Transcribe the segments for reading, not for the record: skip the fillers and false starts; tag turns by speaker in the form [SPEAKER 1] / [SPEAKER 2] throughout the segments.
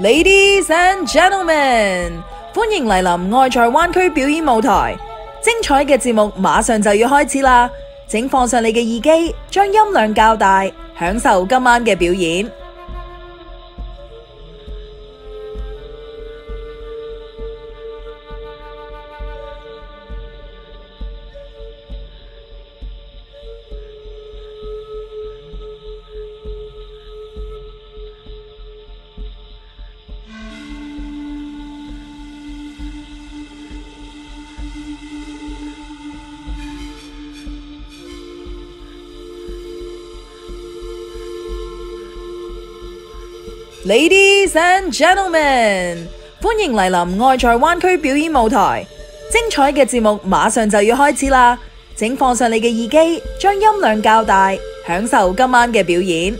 [SPEAKER 1] Ladies and gentlemen， 歡迎蒞臨愛在灣區表演舞台，精彩嘅節目馬上就要開始啦！請放上你嘅耳機，將音量較大，享受今晚嘅表演。Ladies and gentlemen， 歡迎蒞臨愛在灣區表演舞台，精彩嘅節目馬上就要開始啦！請放上你嘅耳機，將音量較大，享受今晚嘅表演。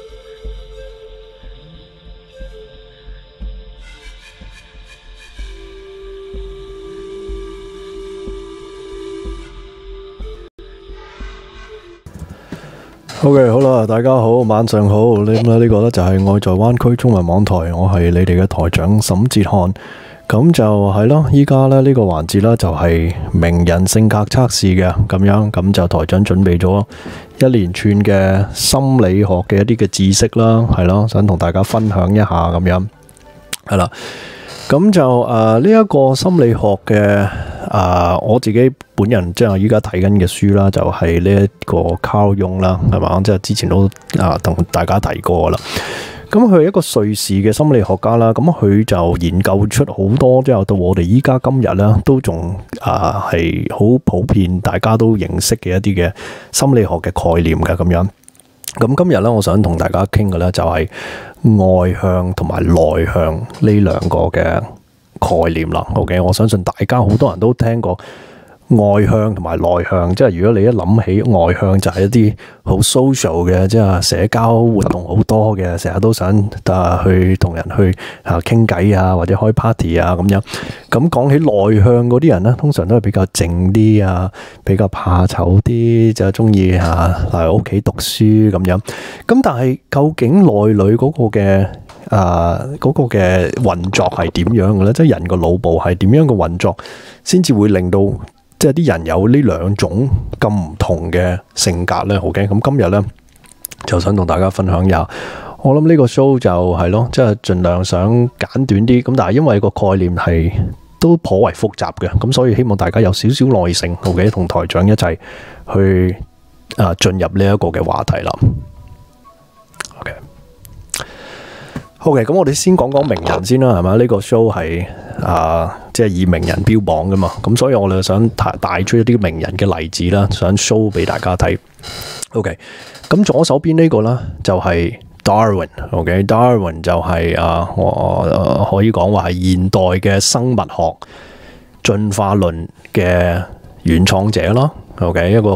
[SPEAKER 2] OK， 好啦，大家好，晚上好。呢個呢就係愛在灣區中文網台，我係你哋嘅台長沈哲瀚。咁就係咯，依家呢個環節啦，就係名人性格測試嘅咁樣。咁就台長準備咗一連串嘅心理學嘅一啲嘅知識啦，係咯，想同大家分享一下咁樣。係啦，咁就呢一個心理學嘅我自己本人即係依家睇緊嘅書啦，就係呢一個 Carl Jung 啦，係嘛？即係之前都同大家提過啦。咁佢係一個瑞士嘅心理學家啦，咁佢就研究出好多，即係到我哋依家今日咧，都仲係好普遍，大家都認識嘅一啲嘅心理學嘅概念嘅咁樣。咁今日咧，我想同大家傾嘅咧就係外向同埋內向呢兩個嘅概念啦。OK， 我相信大家好多人都聽過外向同埋內向，即係如果你一諗起外向就係一啲好 social 嘅，即係社交活動好多嘅，成日都想去同人去傾偈啊，或者開 party 啊咁樣。咁講起內向嗰啲人咧，通常都係比較靜啲啊，比較怕醜啲，就中意喺屋企讀書咁樣。咁但係究竟內裏嗰個嘅嗰個嘅運作係點樣嘅咧？即係人個腦部係點樣嘅運作，先至會令到即係啲人有呢兩種咁唔同嘅性格咧。OK，咁今日咧就想同大家分享一下。我諗呢個 show 就係咯，即係盡量想簡短啲。咁但係因為個概念係都頗為複雜嘅，咁所以希望大家有少少耐性，OK，同台長一齊去進入呢一個嘅話題啦。OK，咁我哋先講講名人先啦，係咪？呢個 show 係即係以名人標榜噶嘛，咁所以我哋想帶出一啲名人嘅例子啦，想 show 俾大家睇。OK，咁左手邊呢個啦就係 Darwin。OK，Darwin 就係我可以講話係現代嘅生物學進化論嘅原創者啦。OK， 一個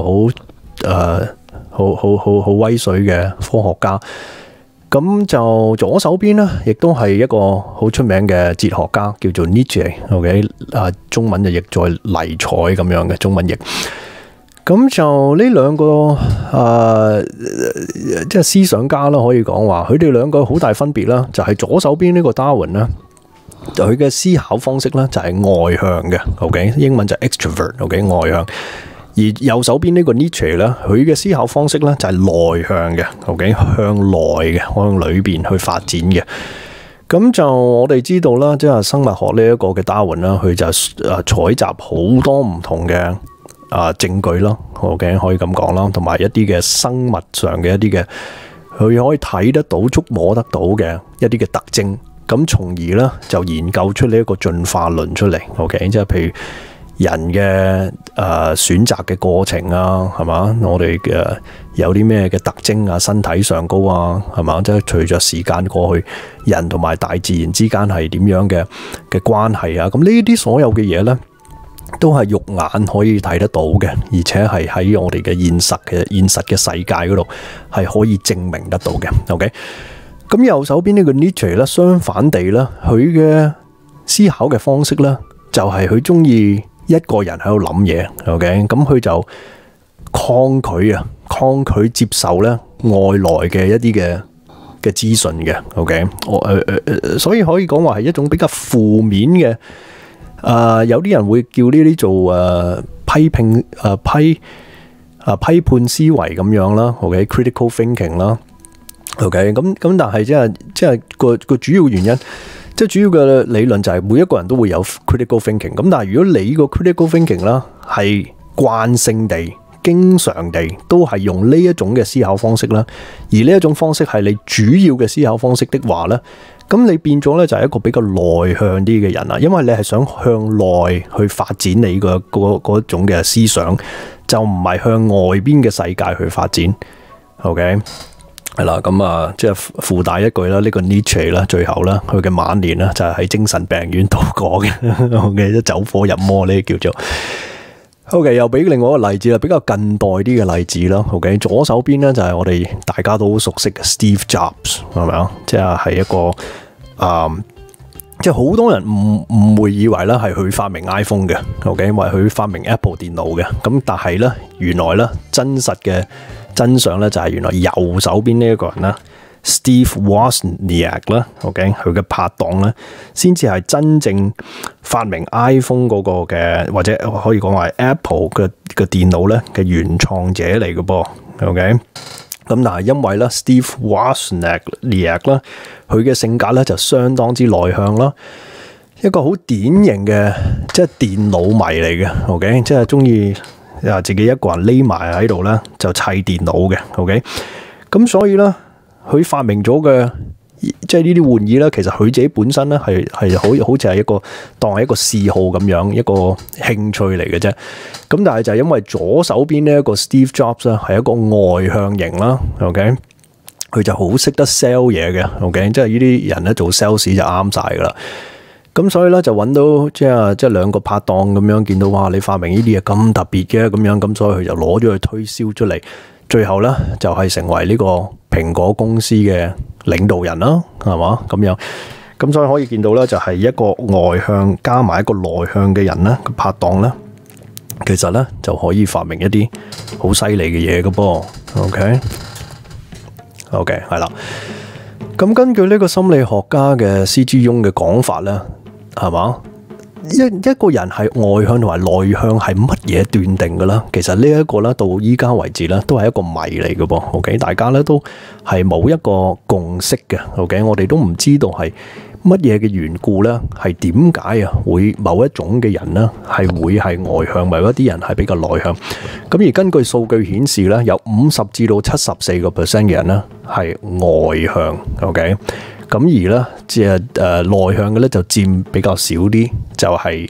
[SPEAKER 2] 好威水嘅科學家。咁就左手邊呢，亦都係一個好出名嘅哲學家，叫做 Nietzsche。OK， 中文就譯做尼采咁樣嘅中文譯。咁就呢兩個即係思想家啦，可以講話佢哋兩個好大分別啦。就係左手邊呢個 Darwin 啦，佢嘅思考方式咧就係外向嘅。OK， 英文就 extrovert。OK， 外向。而右手邊呢個 Nietzsche 咧，佢嘅思考方式咧就係內向嘅。OK， 向內嘅，向裏邊去發展嘅。咁就我哋知道啦，即係生物學呢一個嘅 Darwin 啦，佢就採集好多唔同嘅證據啦。OK， 可以咁講啦，同埋一啲嘅生物上嘅一啲嘅，佢可以睇得到、觸摸得到嘅一啲嘅特徵。咁從而咧就研究出呢一個進化論出嚟。OK， 即係譬如人嘅選擇嘅過程啊，係嘛？我哋嘅有啲咩嘅特徵啊？身體上高啊，係嘛？即係隨着時間過去，人同埋大自然之間係點樣嘅關係啊？咁呢啲所有嘅嘢咧，都係肉眼可以睇得到嘅，而且係喺我哋嘅現實嘅世界嗰度係可以證明得到嘅。OK， 咁右手邊呢個 Nietzsche 咧，相反地咧，佢嘅思考嘅方式咧，就係佢中意一個人喺度諗嘢。OK， 咁佢就抗拒接受咧外來嘅一啲嘅嘅資訊嘅。OK， 所以可以講話係一種比較負面嘅。有啲人會叫呢啲做批判思維咁樣啦。OK，critical thinking 啦。OK， 咁但係即係個主要原因，即係主要嘅理論就係每一個人都會有 critical thinking。咁但係如果你個 critical thinking 啦係慣性地、經常地都係用呢一種嘅思考方式啦，而呢一種方式係你主要嘅思考方式的話咧，咁你變咗咧就係一個比較內向啲嘅人啦，因為你係想向內去發展你個嗰種嘅思想，就唔係向外邊嘅世界去發展。OK。係啦，咁即係附帶一句啦，呢個 Nietzsche 啦，最後啦，佢嘅晚年啦，就係喺精神病院度過嘅。OK， 一走火入魔呢叫做。OK， 又俾另外一個例子啦，比較近代啲嘅例子啦。OK， 左手邊咧就係我哋大家都好熟悉嘅 Steve Jobs， 係咪啊？即係一個即係好多人唔會以為咧係佢發明 iPhone 嘅。OK， 因為佢發明 Apple 電腦嘅。咁但係咧，原來咧真實嘅真相咧就係原來右手邊呢一個人啦 ，Steve Wozniak 啦 ，OK， 佢嘅拍檔咧，先至係真正發明 iPhone 嗰個嘅，或者可以講話 Apple 嘅電腦咧嘅原創者嚟嘅噃 ，OK。咁但係因為咧 Steve Wozniak 啦，佢嘅性格咧就相當之內向啦，一個好典型嘅即係電腦迷嚟嘅 ，OK， 即係中意自己一個人匿埋喺度咧，就砌電腦嘅 ，OK。咁所以咧，佢發明咗嘅即係呢啲玩意咧，其實佢自己本身咧係好似係一個當係一個嗜好咁樣，一個興趣嚟嘅啫。咁但係就係因為左手邊呢一個 Steve Jobs 咧係一個外向型啦 ，OK， 佢就好識得 sell 嘢嘅 ，OK， 即係呢啲人咧做 sales 就啱晒噶啦。咁所以咧就揾到即係兩個拍檔咁樣，見到哇你發明呢啲嘢咁特別嘅咁樣，咁所以佢就攞咗去推銷出嚟，最後咧就係成為呢個蘋果公司嘅領導人啦，係嘛咁樣。咁所以可以見到咧，就係一個外向加埋一個內向嘅人咧，個拍檔咧，其實咧就可以發明一啲好犀利嘅嘢嘅噃。OK 係啦。咁根據呢個心理學家嘅施之雍嘅講法咧，係嘛？一個人係外向同埋內向係乜嘢斷定嘅啦？其實呢一個咧到依家為止咧都係一個謎嚟嘅噃。OK， 大家咧都係冇一個共識嘅。OK， 我哋都唔知道係乜嘢嘅緣故咧，係點解啊會某一種嘅人咧係會係外向，某一啲人係比較內向。咁而根據數據顯示咧，有50%至到74%嘅人咧係外向。OK。咁而咧，即係內向嘅咧就佔比較少啲，就係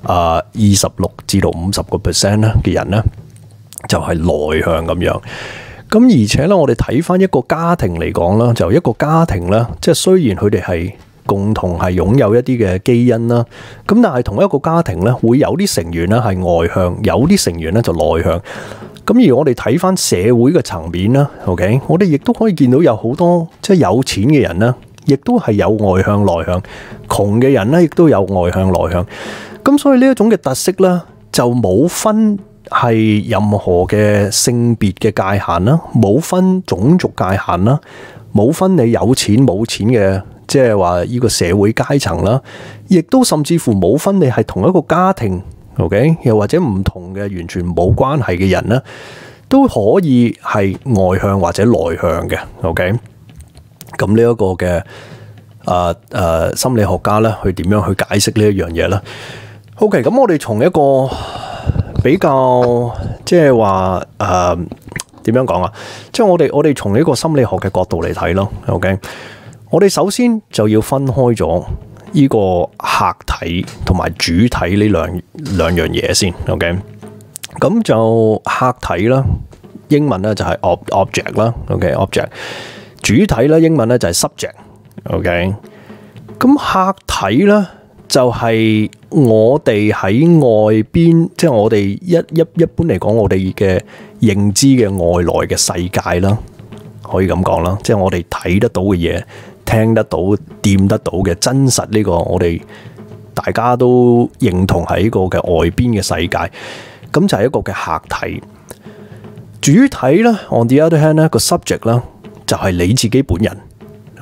[SPEAKER 2] 26至到50%咧嘅人咧就係內向咁樣。咁而且咧，我哋睇翻一個家庭嚟講啦，就一個家庭咧，即係雖然佢哋係共同係擁有一啲嘅基因啦，咁但係同一個家庭咧會有啲成員咧係外向，有啲成員咧就內向。咁而我哋睇翻社會嘅層面啦 ，OK， 我哋亦都可以見到有好多即係有錢嘅人啦。亦都係有外向內向，窮嘅人咧亦都有外向內向。咁所以呢一種嘅特色咧，就冇分係任何嘅性別嘅界限啦，冇分種族界限啦，冇分你有錢冇錢嘅，即係話呢個社會階層啦，亦都甚至乎冇分你係同一個家庭 ，OK， 又或者唔同嘅完全冇關係嘅人咧，都可以係外向或者內向嘅 ，OK。咁呢一個嘅心理學家咧，佢點樣去解釋呢一樣嘢咧 ？OK， 咁我哋從一個比較即係話點樣講啊？即係我哋從呢個心理學嘅角度嚟睇咯。OK， 我哋首先就要分開咗呢個客體同埋主體呢兩樣嘢先。OK， 咁就客體啦，英文咧就係 object 啦。OK，object。主體咧，英文咧就係 subject，OK。咁客體咧就係我哋喺外邊，即係我哋一般嚟講，我哋嘅認知嘅外來嘅世界啦，可以咁講啦，即係我哋睇得到嘅嘢、聽得到、掂得到嘅真實呢個，我哋大家都認同係一個嘅外邊嘅世界，咁就係一個嘅客體。主體咧 ，on the other hand 咧個 subject 啦。就係你自己本人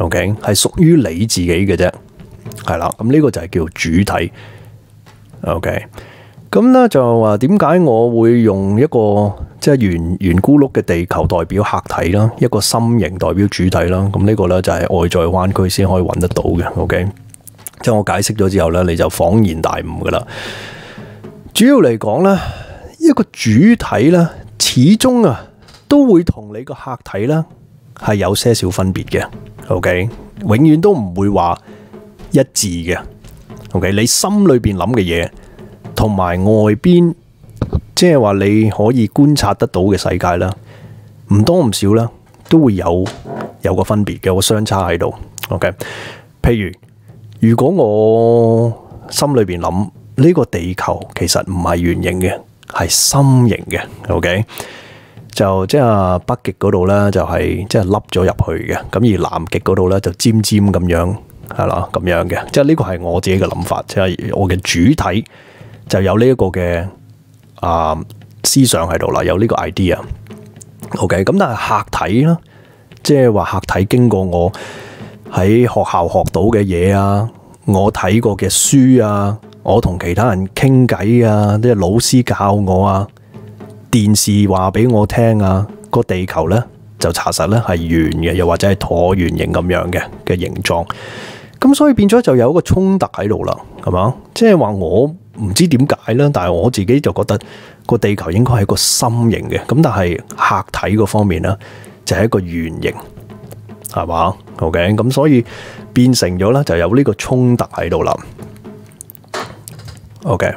[SPEAKER 2] OK 係屬於你自己嘅啫，係啦。咁呢個就係叫主體。OK， 咁咧就話點解我會用一個即係圓咕碌嘅地球代表客體啦，一個心形代表主體啦。咁呢個咧就係外在彎曲先可以揾得到嘅。OK， 即係我解釋咗之後咧，你就恍然大悟噶啦。主要嚟講咧，一個主體咧，始終啊都會同你個客體咧係有些少分別嘅。OK， 永遠都唔會話一致嘅。OK， 你心裏邊諗嘅嘢，同埋外邊，即係話你可以觀察得到嘅世界啦，唔多唔少啦，都會有個分別嘅，有個相差喺度。OK， 譬如果我心裏邊諗呢個地球其實唔係圓形嘅，係心形嘅。OK， 就即係北極嗰度咧就係即係凹咗入去嘅，咁而南極嗰度咧就尖尖咁樣。係啦，咁樣嘅，即係呢個係我自己嘅諗法，即係我嘅主體就有呢一個嘅思想喺度啦，有呢個 idea。OK， 咁但係客體啦，即係話客體經過我喺學校學到嘅嘢啊，我睇過嘅書啊，我同其他人傾偈啊，啲老師教我啊，電視話俾我聽啊，個地球咧就查實咧係圓嘅，又或者係橢圓形咁樣嘅形狀。咁所以變咗就有一個衝突喺度啦，係嘛？即係話我唔知點解啦，但係我自己就覺得個地球應該係一個心形嘅，咁但係客體嗰方面咧就係一個圓形，係嘛 ？OK， 咁所以變成咗咧就有呢個衝突喺度啦。OK，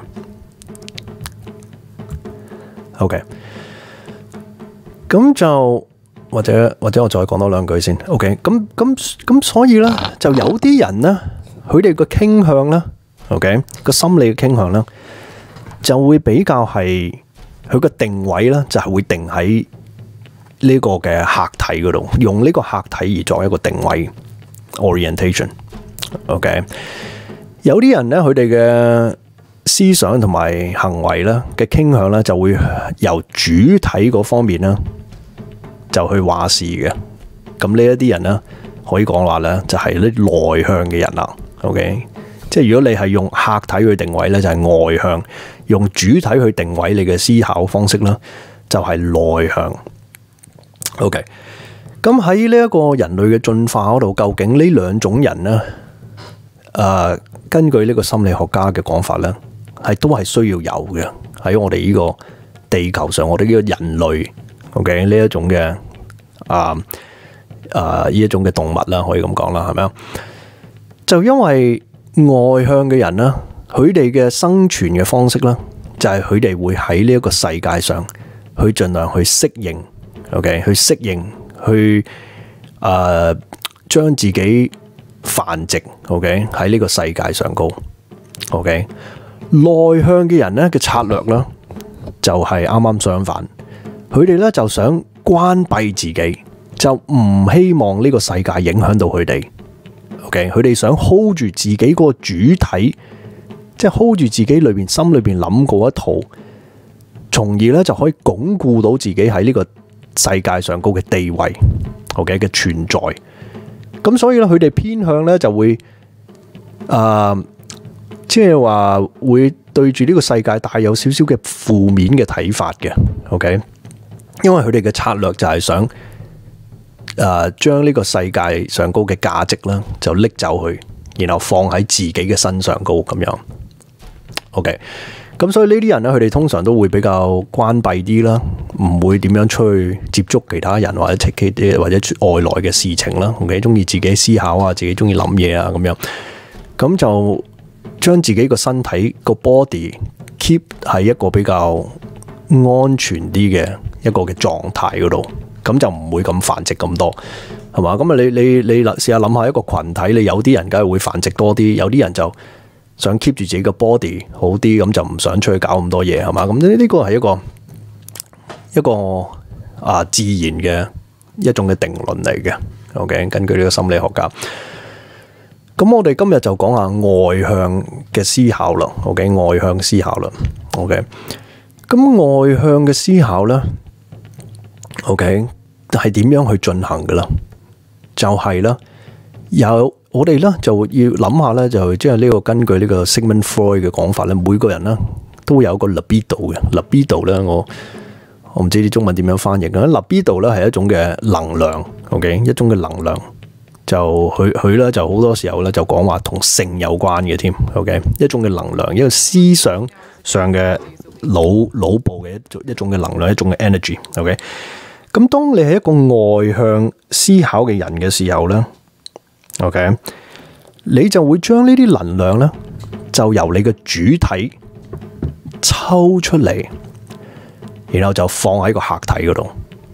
[SPEAKER 2] 咁就。或者我再講多兩句先 ，OK， 咁所以咧就有啲人咧，佢哋個傾向咧 ，OK， 個心理嘅傾向咧，就會比較係佢個定位咧，就係會定喺呢個嘅客體嗰度，用呢個客體而作一個定位 orientation，OK， 有啲人咧，佢哋嘅思想同埋行為咧嘅傾向咧，就會由主體嗰方面咧。就去話事嘅，咁呢一啲人咧，可以講話咧，就係啲內向嘅人啦。OK， 即係如果你係用客體去定位咧，就係外向；用主體去定位你嘅思考方式啦，就係內向。OK， 咁喺呢一個人類嘅進化嗰度，究竟呢兩種人咧，根據呢個心理學家嘅講法咧，都係需要有嘅喺我哋呢個地球上，我哋呢個人類。OK， 呢一種嘅呢一種嘅動物啦，可以咁講啦，係咪啊？就因為外向嘅人啦，佢哋嘅生存嘅方式啦，就係佢哋會喺呢一個世界上去盡量去適應 ，OK， 去適應，去將自己繁殖 ，OK， 喺呢個世界上高 ，OK， 內向嘅人咧嘅策略啦，就係啱啱相反。佢哋咧就想關閉自己，就唔希望呢個世界影響到佢哋。OK， 佢哋想 hold 住自己個主體，即係 hold 住自己裏邊心裏邊諗過一套，從而咧就可以鞏固到自己喺呢個世界上高嘅地位 ，OK 嘅存在。咁所以咧，佢哋偏向咧就會即係話會對住呢個世界帶有少少嘅負面嘅睇法嘅。OK。因為佢哋嘅策略就係想將呢個世界上高嘅價值啦，就拎走去，然後放喺自己嘅身上高咁樣。OK， 咁所以呢啲人咧，佢哋通常都會比較關閉啲啦，唔會點樣出去接觸其他人或者 take 啲或者外來嘅事情啦。OK， 中意自己思考啊，自己中意諗嘢啊咁樣，咁就將自己個身體個 body keep 喺一個比較安全啲嘅一個嘅狀態嗰度，咁就唔會咁繁殖咁多，係嘛？咁啊，你試下諗下一個群體，你有啲人梗係會繁殖多啲，有啲人就想 keep 住自己嘅 body 好啲，咁就唔想出去搞咁多嘢，係嘛？咁呢個係一個自然嘅一種嘅定論嚟嘅。OK， 根據呢個心理學家，咁我哋今日就講下外向嘅思考啦。OK， 外向思考啦。OK， 咁外向嘅思考咧。OK， 係點樣去進行噶啦？就係啦， 我哋咧就要諗下咧，就即係呢個根據呢個 Sigmund Freud 嘅講法咧，每個人咧都有個 libido 嘅 libido 咧，我唔知啲中文點樣翻譯嘅。libido 咧係一種嘅能量 ，OK， 一種嘅能量，就佢咧就好多時候咧就講話同性有關嘅添 ，OK， 一種嘅能量，一個思想上嘅腦部嘅一種嘅能量，一種嘅 energy，OK。咁當你係一個外向思考嘅人嘅時候咧 ，OK， 你就會將呢啲能量咧，就由你嘅主體抽出嚟，然後就放喺個客體嗰度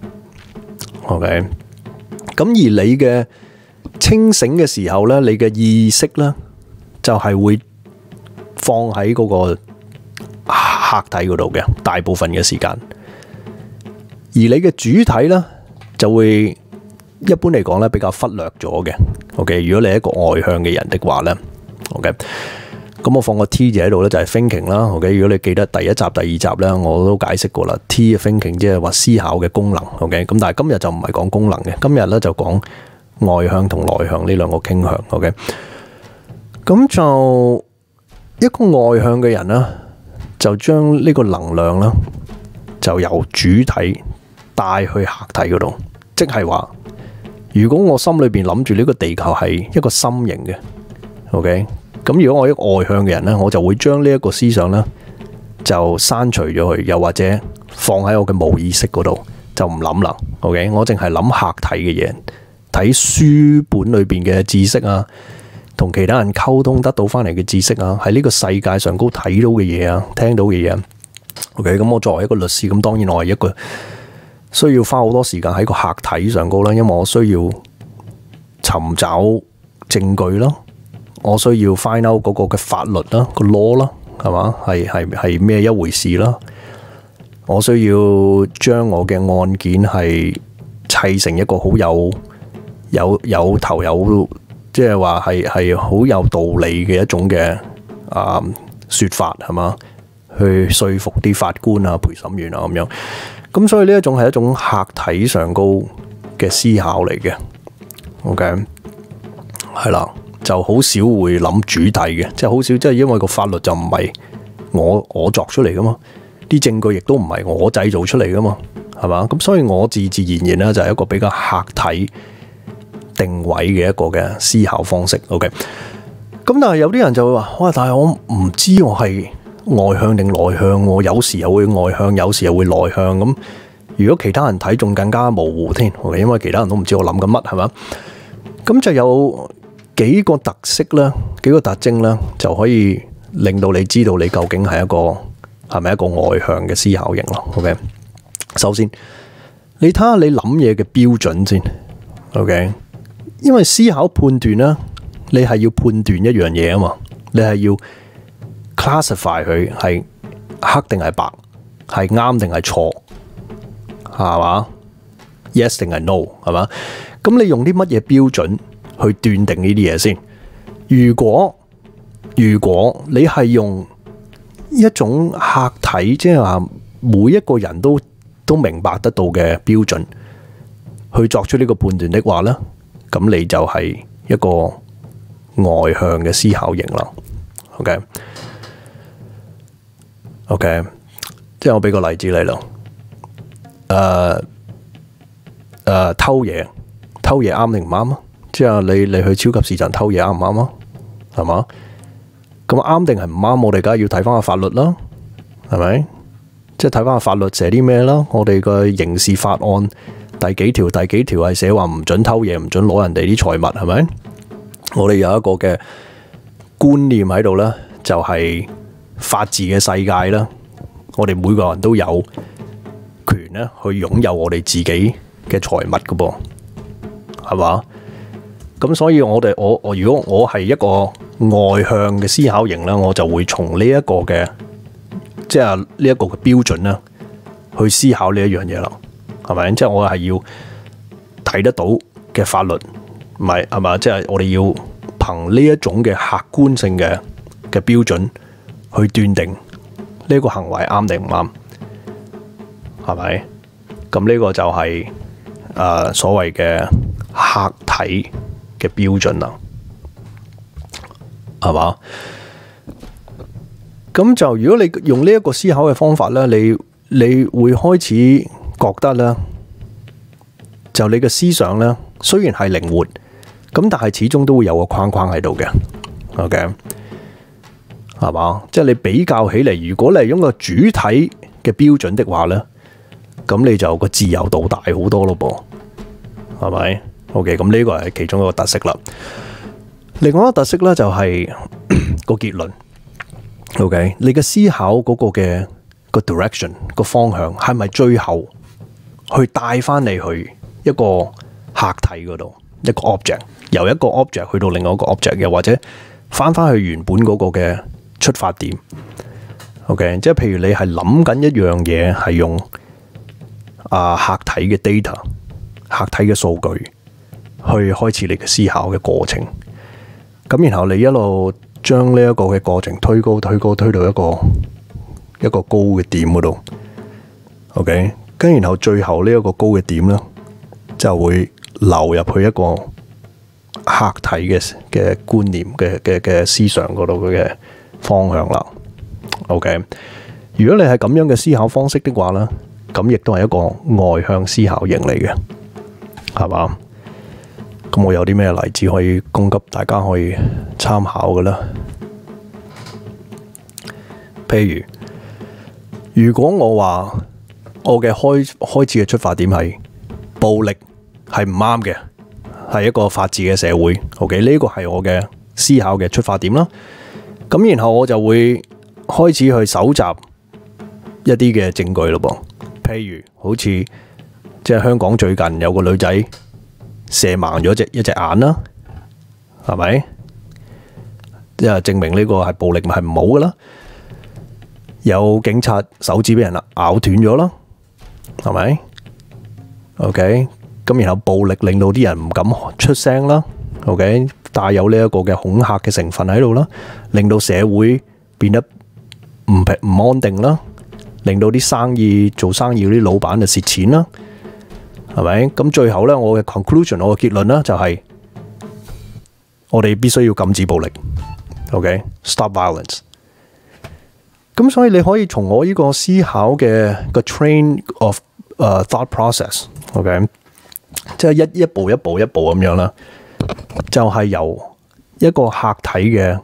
[SPEAKER 2] ，OK。咁而你嘅清醒嘅時候咧，你嘅意識咧就係會放喺嗰個客體嗰度嘅大部分嘅時間。而你嘅主體咧，就會一般嚟講咧比較忽略咗嘅。OK， 如果你係一個外向嘅人的話咧 ，OK， 咁我放個 T 字喺度咧，就係 thinking 啦。OK， 如果你記得第一集、第二集咧，我都解釋過啦。T 嘅 thinking 即係話思考嘅功能。OK， 咁但係今日就唔係講功能嘅，今日咧就講外向同內向呢兩個傾向。OK， 咁就一個外向嘅人咧，就將呢個能量咧，就由主體帶去客體嗰度，即係話，如果我心裏邊諗住呢個地球係一個心形嘅 ，OK， 咁如果我一個外向嘅人呢，我就會將呢一個思想呢就刪除咗佢，又或者放喺我嘅無意識嗰度，就唔諗啦 ，OK， 我淨係諗客體嘅嘢，睇書本裏邊嘅知識啊，同其他人溝通得到翻嚟嘅知識啊，喺呢個世界上高睇到嘅嘢啊，聽到嘅嘢啊 ，OK， 咁我作為一個律師，咁當然我係一個需要花好多時間喺個客體上高啦，因為我需要尋找證據啦，我需要 find out 嗰個嘅法律啦，個 law 啦，係嘛？係咩一回事啦？我需要將我嘅案件係砌成一個好有頭有，即係話係好有道理嘅一種嘅說法，係嘛？去說服啲法官啊、陪審員啊咁樣。咁所以呢一種係一種客體上高嘅思考嚟嘅 ，OK， 係啦，就好少會諗主體嘅，即係好少，即係因為個法律就唔係我作出嚟噶嘛，啲證據亦都唔係我製造出嚟噶嘛，係嘛？咁所以我自然咧就係一個比較客體定位嘅一個嘅思考方式 ，OK。咁但係有啲人就會話，哇！但係我唔知我係外向定內向，我有時又會外向，有時又會內向。咁如果其他人睇仲更加模糊添，因為其他人都唔知我諗緊乜，係嘛？咁就有幾個特色啦，幾個特徵啦，就可以令到你知道你究竟係咪一個外向嘅思考型咯。OK， 首先你睇下你諗嘢嘅標準先。OK， 因為思考判斷啦，你係要判斷一樣嘢啊嘛，你係要classify 佢係黑定係白，係啱定係錯，係嘛 ？Yes 定係 no， 係嘛？咁你用啲乜嘢標準去斷定呢啲嘢先？如果你係用一種客體，即係話每一個人都明白得到嘅標準去作出呢個判斷的話咧，咁你就係一個外向嘅思考型啦。OK， 即係我俾個例子你咯。偷嘢啱定唔啱啊？即係你去超級市場偷嘢啱唔啱啊？係嘛？咁啱定係唔啱？我哋梗係要睇翻個法律啦，係咪？即係睇翻個法律寫啲咩啦？我哋個刑事法案第幾條係寫話唔准偷嘢，唔准攞人哋啲財物，係咪？我哋有一個嘅觀念喺度啦，就係法治嘅世界啦，我哋每個人都有權咧去擁有我哋自己嘅財物噶噃，係嘛？咁所以如果我係一個外向嘅思考型咧，我就會從呢一個嘅即係呢一個嘅標準啦，去思考呢一樣嘢啦，係咪？即係我係要睇得到嘅法律，唔係，係嘛？即係我哋要憑呢一種嘅客觀性嘅標準去斷定呢個行為啱定唔啱，係咪？咁呢個就係所謂嘅客體嘅標準啦，係嘛？咁就如果你用呢一個思考嘅方法咧，你會開始覺得咧，就你嘅思想咧，雖然係靈活，咁但係始終都會有個框框喺度嘅。OK， 係嘛？即係你比較起嚟，如果你係用個主體嘅標準的話咧，咁你就個自由度大好多咯噃，係咪 ？OK， 咁呢個係其中一個特色啦。另外一個特色咧就係個結論。OK， 你嘅思考嗰個嘅個 direction 個方向係咪最後去帶翻你去一個客體嗰度，一個 object， 由一個 object 去到另外一個 object， 又或者翻去原本嗰個嘅出發點。OK， 即係譬如你係諗緊一樣嘢係用客體嘅 data、客體嘅數據去開始你嘅思考嘅過程，咁然後你一路將呢一個嘅過程推到一個高嘅點嗰度 ，OK， 跟然後最後呢一個高嘅點咧，就會流入去一個客體嘅觀念嘅思想嗰度嘅方向啦。OK， 如果你係咁樣嘅思考方式的話咧，咁亦都係一個外向思考型嚟嘅，係嘛？咁我有啲咩例子可以供給大家可以參考嘅咧？譬如，如果我話我嘅開始嘅出發點係暴力係唔啱嘅，係一個法治嘅社會。OK， 呢個係我嘅思考嘅出發點啦。咁然後我就會開始去搜集一啲嘅證據咯噃。譬如好似即係香港最近有個女仔射盲咗一隻眼啦，係咪？即係證明呢個係暴力係唔好㗎啦。有警察手指俾人咬斷咗啦，係咪 ？OK， 咁然後暴力令到啲人唔敢出聲啦。OK， 帶有呢一個嘅恐嚇嘅成分喺度啦，令到社會變得唔安定啦，令到啲做生意嗰啲老闆就蝕錢啦，係咪？咁最後咧，我嘅 conclusion， 我嘅結論咧就係我哋必須要禁止暴力。OK，stop violence。咁所以你可以從我呢個思考嘅個 train of thought process，OK， 即係一步咁樣啦，就係由一個客體嘅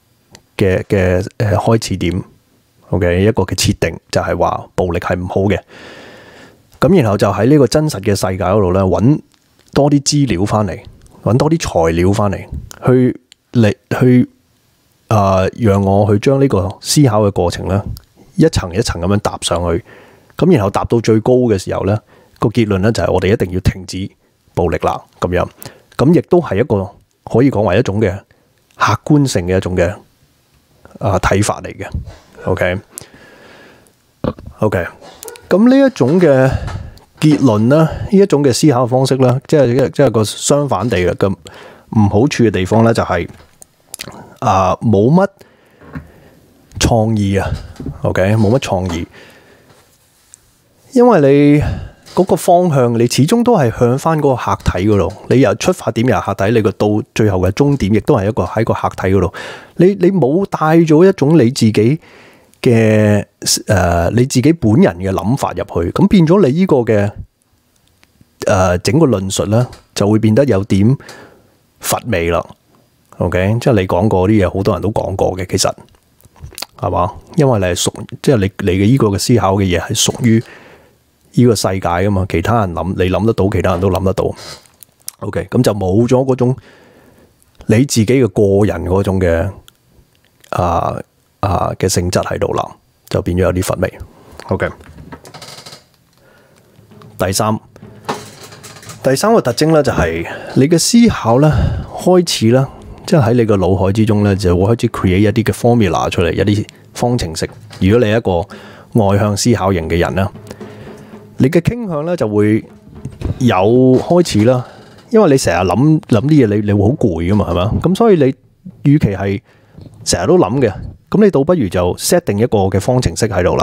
[SPEAKER 2] 開始點 ，OK， 一個嘅設定就係話暴力係唔好嘅。咁然後就喺呢個真實嘅世界嗰度咧，揾多啲資料翻嚟，揾多啲材料翻嚟，去讓我去將呢個思考嘅過程咧，一層一層咁樣搭上去，咁然後搭到最高嘅時候咧，個結論咧就係我哋一定要停止暴力啦，咁樣，咁亦都係一個可以講為一種嘅客觀性嘅一種嘅睇法嚟嘅。OK， 咁呢一種嘅結論咧，呢一種嘅思考方式咧，即係個相反地嘅咁唔好處嘅地方咧，就係冇乜創意啊。OK， 冇乜創意，因為你嗰個方向，你始終都係向翻嗰個客體嗰度。你由出發點由客體，你個到最後嘅終點，亦都係一個喺個客體嗰度。你冇帶咗一種你自己嘅你自己本人嘅諗法入去，咁變咗你呢個嘅整個論述咧，就會變得有點乏味啦。OK， 即係你講過啲嘢，好多人都講過嘅，其實係嘛？因為你係即係你嘅呢個嘅思考嘅嘢係屬於呢個世界噶嘛，其他人你諗得到，其他人都諗得到。OK， 咁就冇咗嗰種你自己嘅個人嗰種嘅嘅性質喺度啦，就變咗有啲乏味。OK， 第三個特徵咧就係你嘅思考咧開始啦。即係喺你個腦海之中咧，就會開始 create 一啲嘅 formula 出嚟，一啲方程式。如果你係一個外向思考型嘅人咧，你嘅傾向咧就會有開始啦。因為你成日諗啲嘢，你會好攰噶嘛，係咪？咁所以你與其係成日都諗嘅，咁你倒不如就 set 定一個嘅方程式喺度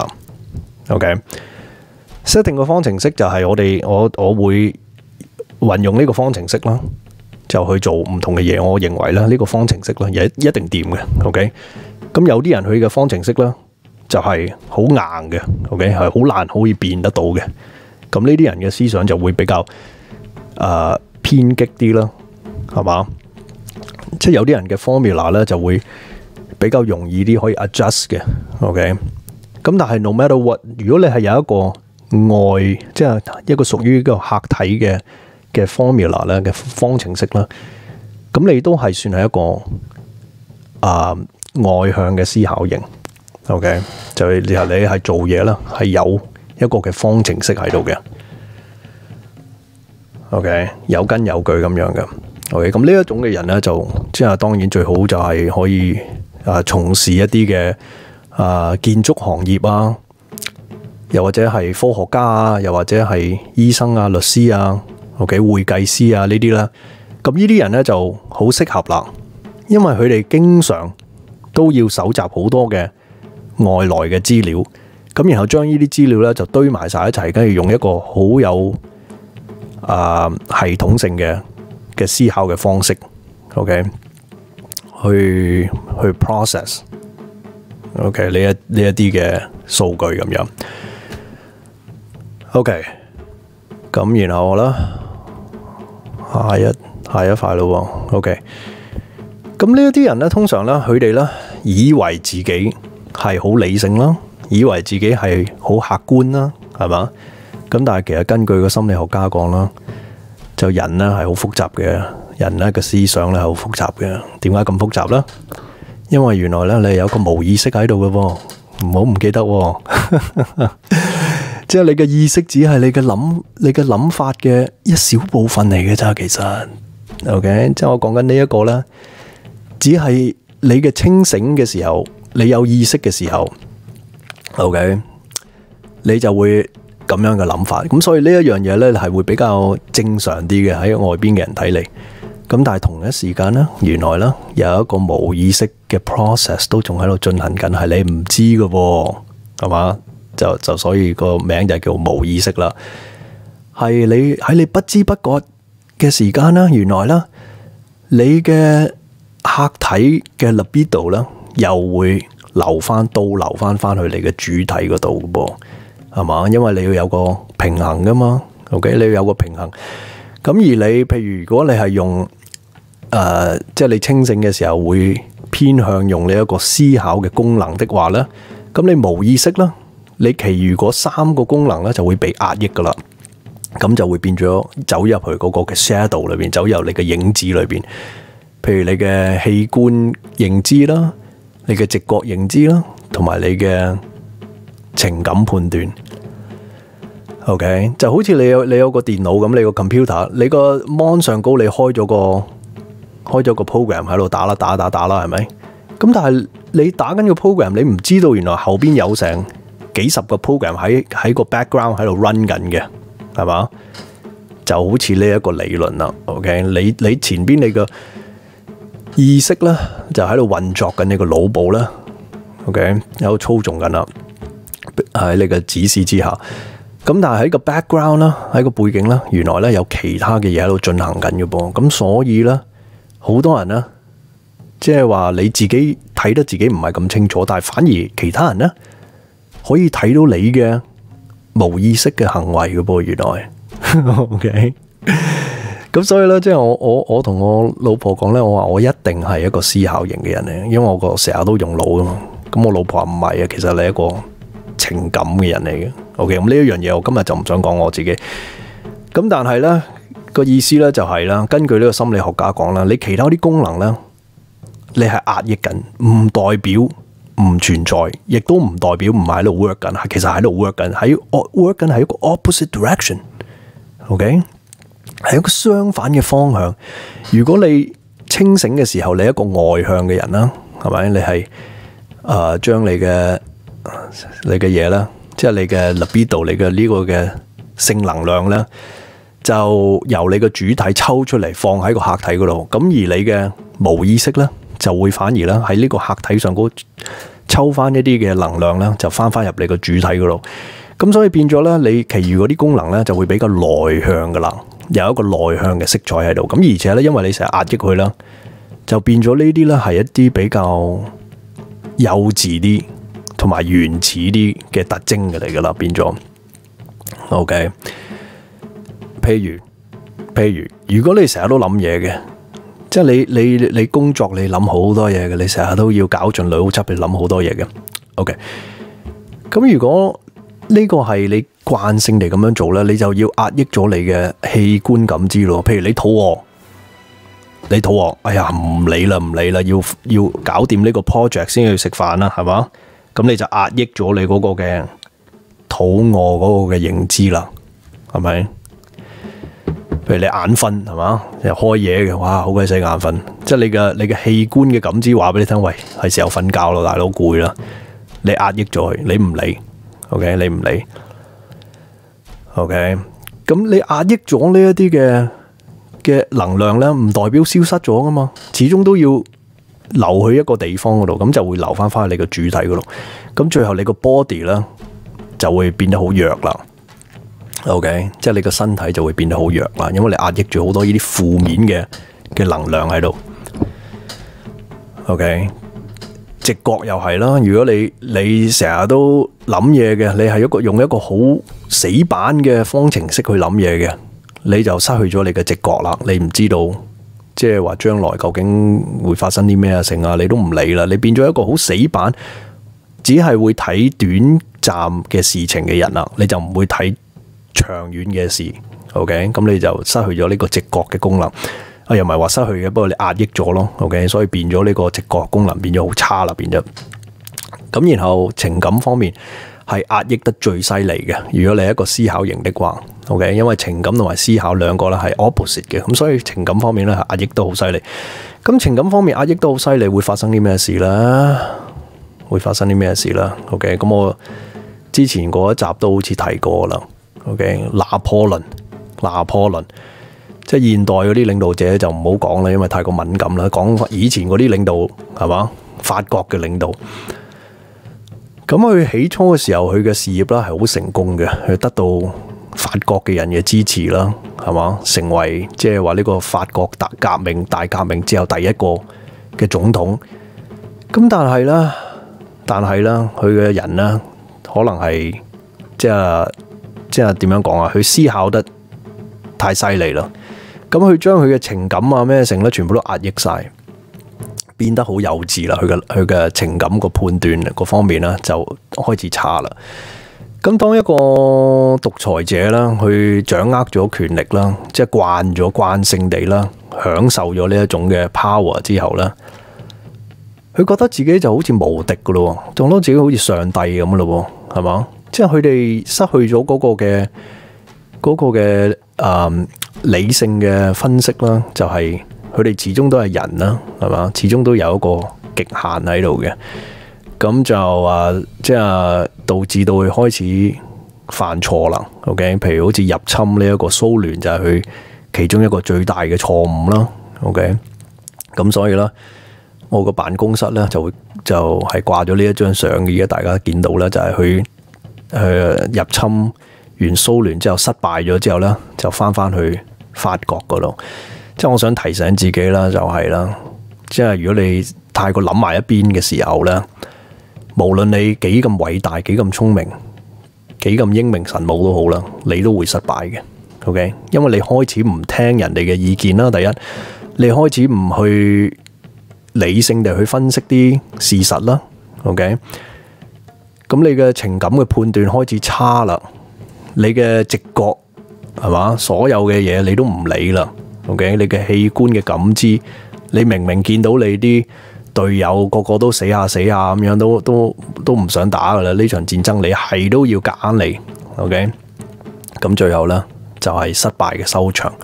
[SPEAKER 2] 啦。OK，set 定個方程式就係我會運用呢個方程式啦。 就去做唔同嘅嘢。我認為咧呢個方程式咧一定掂嘅。OK， 咁有啲人佢嘅方程式咧就係好硬嘅。OK， 係好難可以變得到嘅。咁呢啲人嘅思想就會比較偏激啲啦，係嘛？即係有啲人嘅 formula 咧就會比較容易啲可以 adjust 嘅。OK， 咁但係 no matter what， 如果你係有一個即係一個屬於一個客體嘅 formula 咧嘅方程式啦，咁你都係算係一個外向嘅思考型。OK， 就係你係做嘢啦，係有一個嘅方程式喺度嘅。OK， 有根有據咁樣嘅。OK， 咁呢一種嘅人咧，就即係當然最好就係可以從事一啲嘅建築行業啊，又或者係科學家啊，又或者係醫生啊、律師啊、OK 會計師啊呢啲啦。咁呢啲人咧就好適合啦，因為佢哋經常都要搜集好多嘅外來嘅資料，咁然後將呢啲資料咧就堆埋晒一齊，跟住用一個好有系統性嘅思考嘅方式 ，OK， 去 process OK 呢一啲嘅數據咁樣 OK， 咁然後啦，下一塊咯 OK， 咁呢一啲人咧通常咧佢哋咧以為自己係好理性啦，以為自己係好客觀啦，係嘛？咁但係其實根據個心理學家講啦，就人咧係好複雜嘅，人咧嘅思想咧係好複雜嘅。點解咁複雜咧？因為原來咧你有個無意識喺度嘅喎，唔好唔記得喎。即係你嘅意識只係你嘅諗法嘅一小部分嚟嘅咋，其實 OK， 即係我講緊呢一個咧，只係你嘅清醒嘅時候，你有意識嘅時候 OK， 你就會咁樣嘅諗法，咁所以呢一樣嘢咧係會比較正常啲嘅喺外邊嘅人睇嚟。咁但係同一時間咧，原來咧有一個無意識嘅 process 都仲喺度進行緊，係你唔知嘅喎，係嘛？就所以個名就叫無意識啦。係你喺你不知不覺嘅時間啦，原來啦你嘅客體嘅 libido 咧又會倒流翻去你嘅主體嗰度嘅噃。係嘛？因為你要有個平衡噶嘛 ，OK？ 你要有個平衡。咁而你，譬如如果你係用即係你清醒嘅時候會偏向用呢一個思考嘅功能的話咧，咁你無意識啦，你其餘嗰3個功能咧就會被壓抑噶啦，咁就會變咗走入去嗰個嘅 shadow 裏邊，走入你嘅影子裏邊。譬如你嘅器官認知啦，你嘅直覺認知啦，同埋你嘅情感判斷 ，OK， 就好似你有個電腦咁，你個 computer， 你個 mon 上高你開咗個 program 喺度打啦，係咪？咁但係你打緊個 program， 你唔知道原來後邊有成幾十個 program 喺個 background 喺度 run 緊嘅，係嘛？就好似呢一個理論啦 ，OK， 你前邊你個意識咧就喺度運作緊你個腦部啦 ，OK， 喺度操縱緊啦。喺你嘅指示之下，咁但係喺個 background 啦，喺個背景啦，原來咧有其他嘅嘢喺度進行緊嘅噃，咁所以咧，好多人咧，即係話你自己睇得自己唔係咁清楚，但係反而其他人咧可以睇到你嘅無意識嘅行為嘅噃，原來，OK， 咁所以咧，即係我同我老婆講咧，我話我一定係一個思考型嘅人嚟，因為我個成日都用腦噶嘛，咁我老婆話唔係啊，其實你係一個情感嘅人嚟嘅 ，OK， 咁呢一樣嘢我今日就唔想講我自己，咁但係咧個意思咧就係啦，根據呢個心理學家講啦，你其他啲功能咧，你係壓抑緊，唔代表唔存在，亦都唔代表唔係喺度 work 緊，其實喺度 work 緊，喺 work 緊係一個 opposite direction，OK， 係一個相反嘅方向。如果你清醒嘅時候，你係一個外向嘅人啦，係咪？你係將你嘅嘢啦，即係你嘅 libido， 你嘅呢個嘅性能量咧，就由你嘅主體抽出嚟放喺個客體嗰度。咁而你嘅無意識咧，就會反而啦喺呢個客體上高抽翻一啲嘅能量咧，就翻入你個主體嗰度。咁所以變咗咧，你其餘嗰啲功能咧就會比較內向噶啦。 有一個內向嘅色彩喺度。咁而且咧，因為你成日壓抑佢啦，就變咗呢啲咧係一啲比較幼稚啲同埋原始啲嘅特徵嘅嚟噶啦，變咗。OK， 譬如，如果你成日都諗嘢嘅，即係你工作你諗好多嘢嘅，你成日都要搞盡腦汁去諗好多嘢嘅。OK， 咁如果呢個係你慣性地咁樣做咧，你就要壓抑咗你嘅器官感知咯。譬如你肚餓，哎呀唔理啦，要搞掂呢個 project 先去食飯啦，係嘛？咁你就壓抑咗你嗰個嘅肚餓嗰個嘅認知啦，係咪？譬如你眼瞓，係嘛？又開嘢嘅，哇，好鬼死眼瞓，即係你嘅器官嘅感知話俾你聽，喂，係時候瞓覺咯，大佬攰啦，你壓抑咗佢，你唔理 ，OK， 你唔理 ，OK， 咁你壓抑咗呢一啲嘅能量咧，唔代表消失咗噶嘛，始終都要留去一個地方嗰度，咁就會留翻去你個主體嗰度，咁最後你個 body 咧就會變得好弱啦。OK， 即係你個身體就會變得好弱啦，因為你壓抑住好多呢啲負面嘅能量喺度。OK， 直覺又係啦，如果你成日都諗嘢嘅，你係用一個好死板嘅方程式去諗嘢嘅，你就失去咗你嘅直覺啦。你唔知道即係話將來究竟會發生啲咩啊成啊，你都唔理啦。你變咗一個好死板，只係會睇短暫嘅事情嘅人啦，你就唔會睇長遠嘅事。OK， 咁你就失去咗呢個直覺嘅功能。又唔係話失去嘅，不過你壓抑咗咯。OK， 所以變咗呢個直覺功能變咗好差啦，變咗。咁然後情感方面係壓抑得最犀利嘅。如果你係一個思考型的話 ，OK， 因為情感同埋思考兩個咧係 opposite 嘅，咁所以情感方面咧係壓抑得好犀利。咁情感方面壓抑得好犀利，會發生啲咩事咧？會發生啲咩事啦 ？OK， 咁我之前嗰一集都好似提過啦。OK， 拿破崙，即係現代嗰啲領導者就唔好講啦，因為太過敏感啦。講以前嗰啲領導係嘛，法國嘅領導，咁佢起初嘅時候，佢嘅事業啦係好成功嘅，佢得到法國嘅人嘅支持啦，係嘛，成為即係話呢個法國大革命之後第一個嘅總統。咁但係啦，佢嘅人呢，可能係即係點樣講啊？佢思考得太犀利啦，咁佢將佢嘅情感啊咩成咧，全部都壓抑晒，變得好幼稚啦。佢嘅情感個判斷嗰方面咧就開始差啦。咁當一個獨裁者啦，去掌握咗權力啦，即係慣性地啦，享受咗呢一種嘅 power 之後咧，佢覺得自己就好似無敵噶咯，仲覺得自己好似上帝咁咯，係嘛？即係佢哋失去咗嗰個嘅理性嘅分析啦，就係佢哋始終都係人啦，係嘛？始終都有一個極限喺度嘅，咁就即係導致到佢開始犯錯啦。OK， 譬如好似入侵呢一個蘇聯就係佢其中一個最大嘅錯誤啦。OK， 咁所以咧，我個辦公室咧就係掛咗呢一張相嘅，而家大家見到咧就係佢入侵完蘇聯之後失敗咗之後咧，就翻去法國嗰度。即係我想提醒自己啦，就係啦，即係如果你太過諗埋一邊嘅時候咧，無論你幾咁偉大、幾咁聰明、幾咁英明神武都好啦，你都會失敗嘅。OK， 因為你開始唔聽人哋嘅意見啦，第一，你開始唔去理性地去分析啲事實啦。OK。咁你嘅情感嘅判斷開始差啦，你嘅直覺係嘛，所有嘅嘢你都唔理啦。OK， 你嘅器官嘅感知，你明明見到你啲隊友個個都死下咁樣，都唔想打噶啦。呢場戰爭你係都要夾硬嚟。OK， 咁最後呢，就係失敗嘅收場。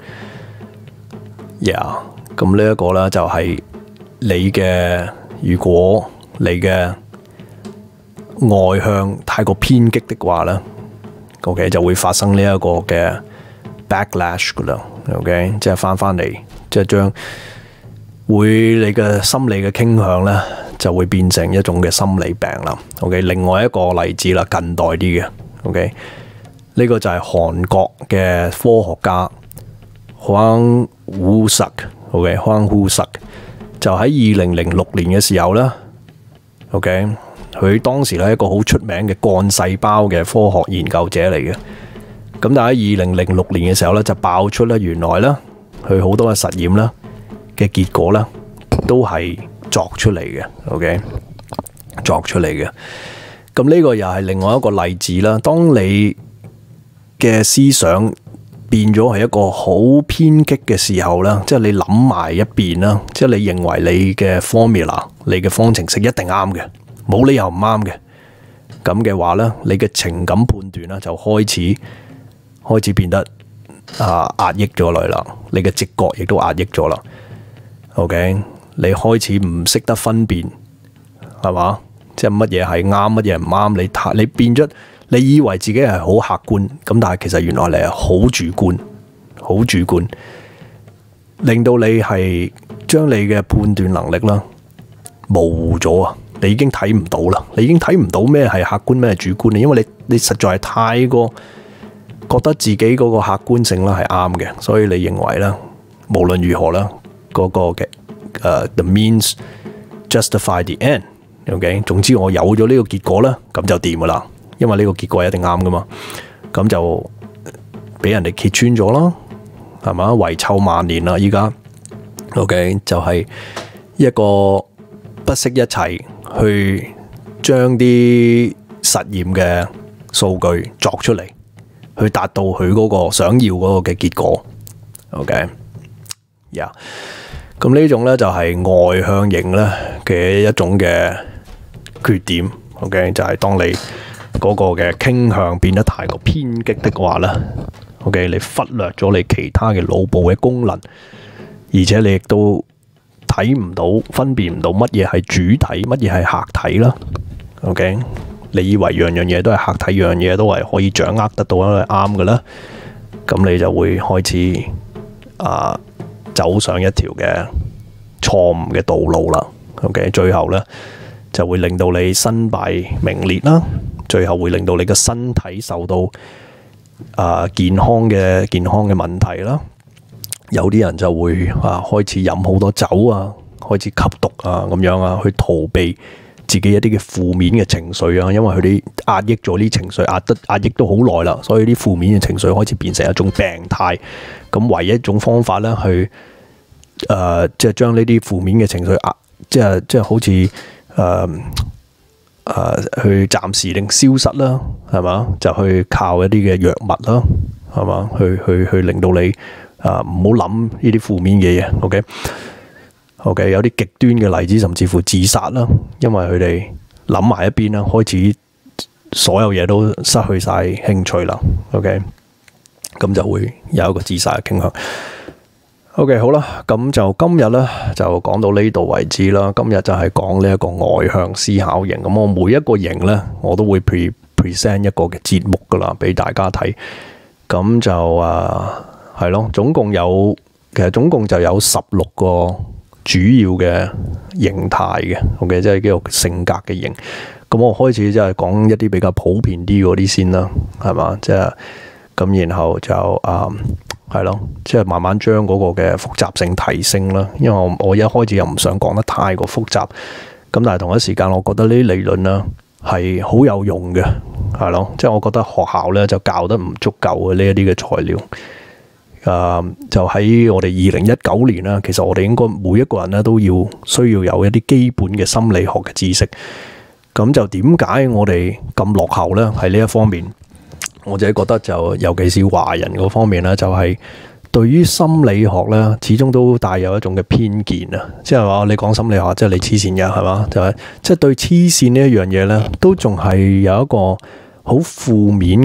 [SPEAKER 2] 咁呢一個呢，就係你嘅，如果你嘅外向太過偏激的話咧 ，OK 就會發生呢一個嘅 backlash 噶啦 ，OK 即係翻嚟，即係將會你嘅心理嘅傾向咧，就會變成一種嘅心理病啦。OK， 另外一個例子啦，近代啲嘅 ，OK 呢個就係韓國嘅科學家 Juan Husuk，OK， Juan Husuk 就喺2006年嘅時候啦 ，OK， 佢當時咧一個好出名嘅幹細胞嘅科學研究者嚟嘅。咁但係喺2006年嘅時候咧，就爆出咧原來咧佢好多嘅實驗啦嘅結果啦，都係作出嚟嘅 ，OK， 作出嚟嘅。咁呢個又係另外一個例子啦。當你嘅思想變咗係一個好偏激嘅時候啦，即係你諗埋一邊啦，即係你認為你嘅 formula、你嘅方程式一定啱嘅，冇理由唔啱嘅。咁嘅話咧，你嘅情感判斷啦就開始變得壓抑咗嚟啦，你嘅直覺亦都壓抑咗啦。OK， 你開始唔識得分辨，係嘛？即係乜嘢係啱，乜嘢唔啱。你變咗，你以為自己係好客觀，咁但係其實原來你係好主觀，好主觀，令到你係將你嘅判斷能力啦模糊咗啊！你已經睇唔到啦，你已經睇唔到咩係客觀，咩係主觀。因為你實在係太過覺得自己嗰個客觀性啦係啱嘅，所以你認為啦，無論如何啦，嗰個嘅the means justify the end。OK， 總之我有咗呢個結果啦，咁就掂噶啦，因為呢個結果一定啱噶嘛，咁就俾人哋揭穿咗啦，係嘛？遺臭萬年啦，依家 OK 就係一個不惜一切去將啲實驗嘅數據作出嚟，去達到佢嗰個想要嗰個嘅結果。OK，咁呢種咧就係外向型咧嘅一種嘅缺點。OK， 就係當你嗰個嘅傾向變得太過偏激的話咧 ，OK， 你忽略咗你其他嘅腦部嘅功能，而且你亦都睇唔到、分辨唔到乜嘢係主體，乜嘢係客體啦。OK， 你以為樣樣嘢都係客體，樣嘢都係可以掌握得到，係啱嘅啦，咁你就會開始走上一條嘅錯誤嘅道路啦。OK， 最後咧就會令到你身敗名裂啦，最後會令到你嘅身體受到健康嘅問題啦。有啲人就會開始飲好多酒啊，開始吸毒啊咁樣啊，去逃避自己一啲嘅負面嘅情緒啊，因為佢哋壓抑咗啲情緒，壓抑都好耐啦，所以啲負面嘅情緒開始變成一種病態。咁唯一一種方法咧，去即係將呢啲負面嘅情緒即係好似去暫時令消失啦，係嘛？就去靠一啲嘅藥物啦，係嘛？去令到你唔好諗呢啲負面嘅嘢。OK， 有啲極端嘅例子，甚至乎自殺啦，因為佢哋諗埋一邊啦，開始所有嘢都失去晒興趣啦。OK， 咁就會有一個自殺嘅傾向。OK， 好啦，咁就今日咧就講到呢度為止啦。今日就係講呢一個外向思考型。咁我每一個型咧，我都會 present 一個嘅節目噶啦，俾大家睇。咁就係咯，總共就有16個主要嘅形態嘅。OK， 即係叫做性格嘅型。咁我開始即係講一啲比較普遍啲嗰啲先啦，係嘛？即係咁，然後就係咯，即係慢慢將嗰個嘅複雜性提升啦。因為我一開始又唔想講得太過複雜，咁但係同一時間，我覺得呢啲理論啦係好有用嘅，係咯。即係我覺得學校咧就教得唔足夠嘅呢一啲嘅材料。就喺我哋2019年啦，其實我哋應該每一個人咧都需要有一啲基本嘅心理學嘅知識。咁就點解我哋咁落後咧？喺呢一方面，我自己覺得就尤其是華人嗰方面咧，就係對於心理學咧，始終都帶有一種嘅偏見啊！即係話你講心理學，即係你黐線嘅係嘛？就係即係對黐線呢一樣嘢咧，都仲係有一個好負面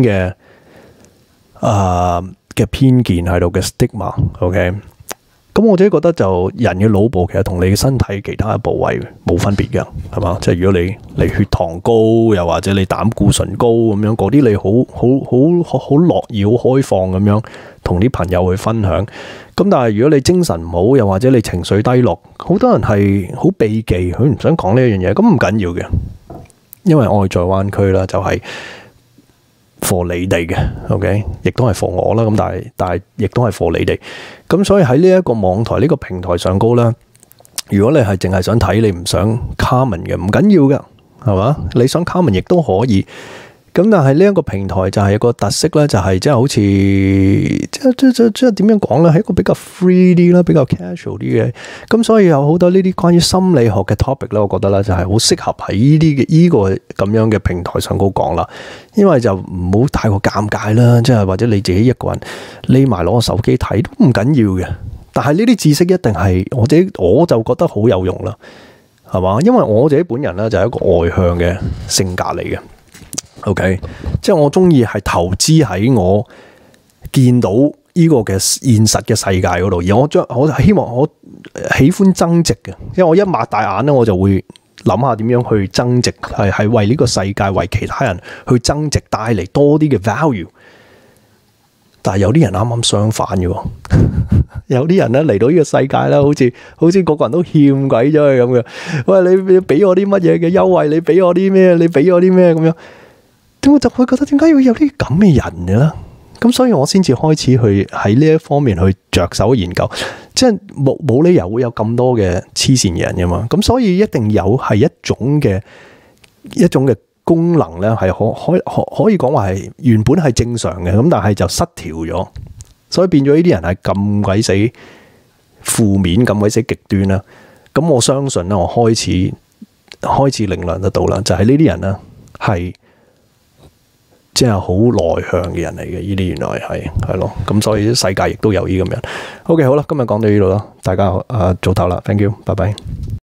[SPEAKER 2] 嘅偏見喺度嘅 stigma。OK， 咁我自己覺得就人嘅腦部其實同你嘅身體其他嘅部位冇分別嘅，係嘛？即係如果你血糖高，又或者你膽固醇高咁樣，嗰啲你好樂意、好開放咁樣同啲朋友去分享。咁但係如果你精神唔好，又或者你情緒低落，好多人係好避忌，佢唔想講呢一樣嘢。咁唔緊要嘅，因為愛在灣區啦，就係 for 你哋嘅 ，OK， 亦都係 for 我啦。咁但係亦都係 for 你哋。咁所以喺呢一個網台呢個平台上高咧，如果你係淨係想睇，你唔想 comment 嘅，唔緊要㗎，係嘛？你想 comment 亦都可以。咁但係呢一個平台就係一個特色咧，就係即係好似即係點樣講咧，係一個比較 free 啲啦，比較 casual 啲嘅。咁所以有好多呢啲關於心理學嘅 topic 咧，我覺得咧就係好適合喺呢啲嘅呢個咁樣嘅平台上高講啦。因為就唔好太過尷尬啦，即係或者你自己一個人匿埋攞個手機睇都唔緊要嘅。但係呢啲知識一定係我就覺得好有用啦，係嘛？因為我自己本人咧就係一個外向嘅性格嚟嘅。OK， 即係我中意係投資喺我見到呢個嘅現實嘅世界嗰度，而我希望我喜歡增值嘅，因為我一擘大眼咧，我就會諗下點樣去增值，係為呢個世界為其他人去增值，帶嚟多啲嘅 value。但係有啲人啱啱相反嘅，有啲人咧嚟到呢個世界咧，好似個個人都欠鬼咗佢咁嘅。喂，你俾我啲乜嘢嘅優惠？你俾我啲咩？你俾我啲咩咁樣？我就會覺得點解要有啲咁嘅人嘅咧？咁所以我先至開始去喺呢一方面去着手研究，即係冇理由會有咁多嘅黐線嘅人噶嘛。咁所以一定有係一種嘅功能咧，係可以講話係原本係正常嘅，咁但係就失調咗，所以變咗呢啲人係咁鬼死負面、咁鬼死極端啦。咁我相信咧，我開始領略得到啦，就係呢啲人咧係。即係好內向嘅人嚟嘅，呢啲原來係咯，咁所以世界亦都有呢咁樣。OK，好啦，今日講到呢度啦，大家早唞啦 ，thank you，拜拜。